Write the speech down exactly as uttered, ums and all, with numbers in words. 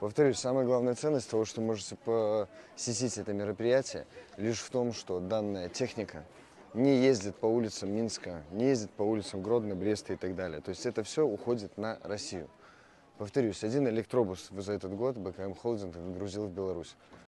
Повторюсь, самая главная ценность того, что можете посетить это мероприятие, лишь в том, что данная техника не ездит по улицам Минска, не ездит по улицам Гродно, Бреста и так далее. То есть это все уходит на Россию. Повторюсь, один электробус за этот год БКМ Холдинг отгрузил в Беларусь.